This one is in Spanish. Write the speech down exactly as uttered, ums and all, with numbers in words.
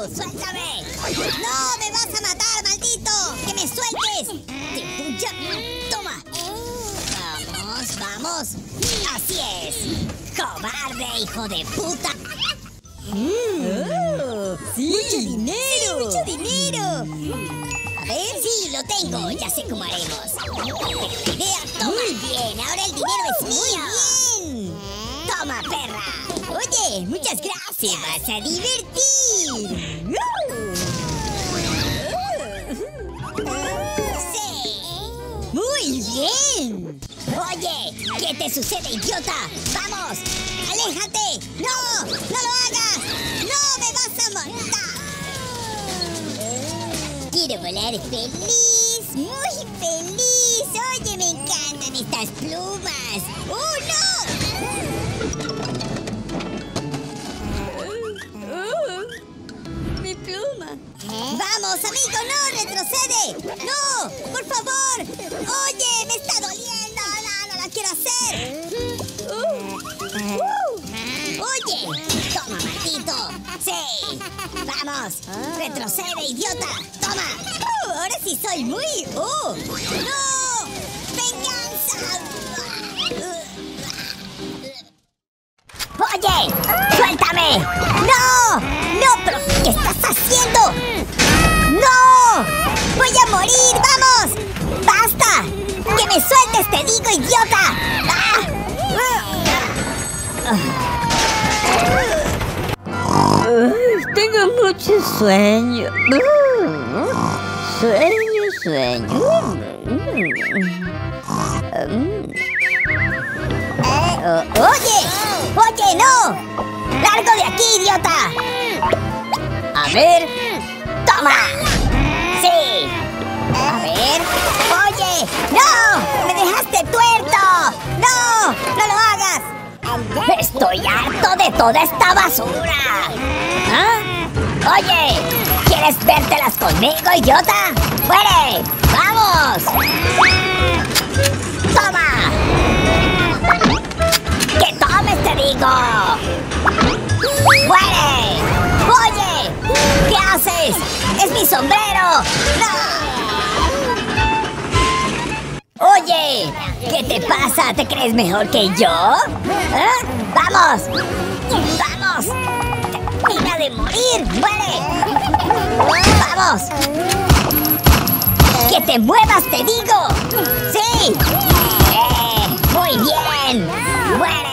¡Suéltame! ¡No! ¡Me vas a matar, maldito! ¡Que me sueltes! ¡Te voy a... ¡Toma! ¡Vamos, vamos! ¡Así es! ¡Cobarde, hijo de puta! Mm. Oh, ¡Sí! ¡Mucho dinero! ¡Sí, mucho dinero! A ver, sí, lo tengo. Ya sé cómo haremos. Tengo una idea. Toma. Muy bien, ahora el dinero es mío. Muy bien. Toma, perra. Oye, muchas gracias. Te vas a divertir. Sí. Muy bien. Oye, ¿qué te sucede, idiota? ¡Vamos! ¡Aléjate! ¡No! ¡No lo hagas! ¡No me vas a matar! Quiero volar feliz, muy feliz. Oye, me encantan estas plumas. ¡Oh, no! ¡Mi pluma! ¡Vamos, amigo! ¡No! ¡Retrocede! ¡No! ¡Por favor! ¡Oye! ¡Me está doliendo! ¡No, no la quiero hacer! ¡Oye! ¡Toma, maldito! ¡Sí! ¡Vamos! ¡Retrocede, idiota! ¡Toma! Uh, ¡Ahora sí soy muy... ¡Oh! ¡No! ¡Venganza! ¡Oye! ¡Suéltame! ¡No! ¡No! ¿Pero qué estás haciendo? ¡No! ¡Voy a morir! ¡Vamos! ¡Basta! ¡Que me sueltes, te digo, idiota! ¡Ah! Ay, tengo mucho sueño. Sueño, sueño. Eh, oh, ¡Oye! ¡Oye, no! ¡Largo de aquí, idiota! A ver... ¡Toma! ¡Sí! A ver... ¡Oye! ¡No! ¡Me dejaste tuerto! ¡No! ¡No lo hagas! ¡Estoy harto de toda esta basura! ¿Ah? ¡Oye! ¿Quieres vértelas conmigo, idiota? ¡Muere! ¡Vamos! ¡Toma! ¡Que tomes, te digo! ¡Muere! ¡Oye! ¿Qué haces? ¡Es mi sombrero! ¡No! ¡Oye! ¿Qué te pasa? ¿Te crees mejor que yo? ¿Eh? ¡Vamos! ¡Vamos! ¡Termina de morir! ¡Muere! ¡Vamos! ¡Que te muevas, te digo! ¡Sí! ¡Eh! ¡Muy bien! ¡Muere!